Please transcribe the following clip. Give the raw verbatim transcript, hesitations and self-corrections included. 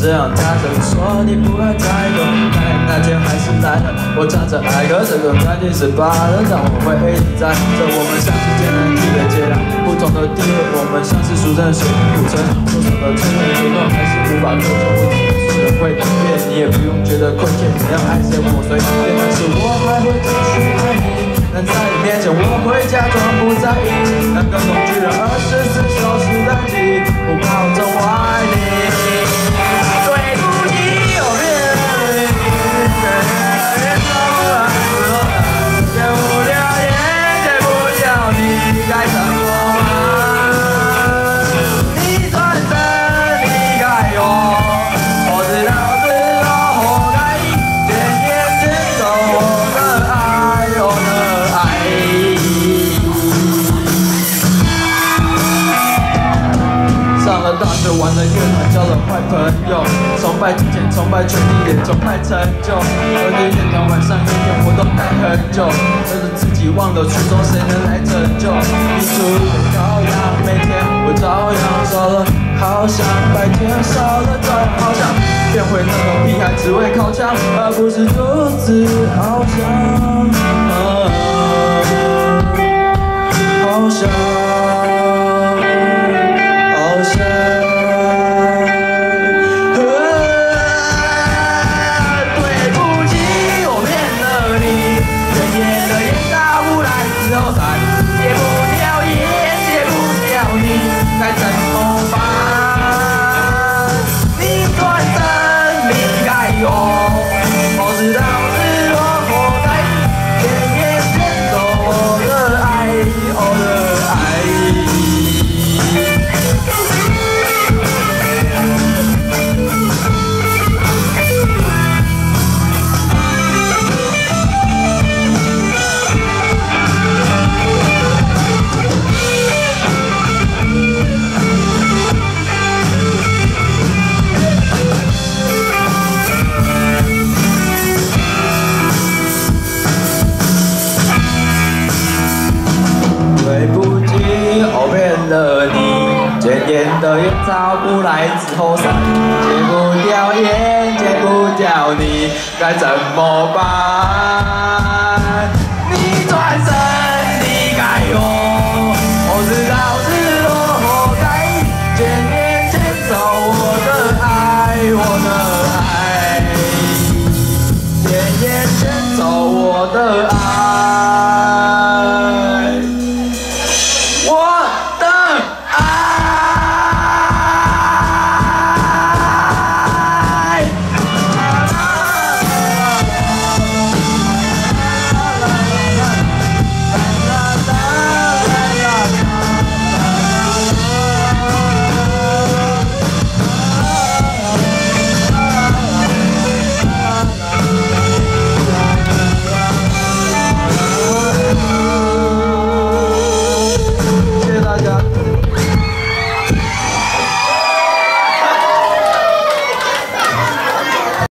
这样他跟你说你不会再多，但那天还是来了，我唱着爱歌，这个关键是罢了，让我会一直在这我们像是天南地北截然不同的地位，我们像是俗称水古城，多少的春日流动还是无法克制，我只能说人会变，你也不用觉得亏欠，你要爱谁我随便，但是我还会继续爱你，但在你面前我会假装不在意，那个工具人二十四小时待机，不保证我爱你。对不起，我变了你，越找不来，戒不了烟，戒不了你，该怎么办？你转身离开我，我知道之后活该，渐渐牵走我的爱，我的爱。上了大学，玩了乐团，交了坏朋友，崇拜金钱，崇拜权力，也崇拜成就。而且乐团晚上夜店活动待很久，但是自己忘了初衷，谁能来拯救？你出的羔羊，每天我照样少了，好像白天少了，照样好像变回那个屁孩，只会靠墙，而不是独自翱翔。好像。该怎么办？你转身离开我，我知道是我活该，渐渐牵走我的爱，我的爱。对不起，我骗了你，渐渐的也找不来之后散，戒不掉烟，戒不掉你，该怎么办？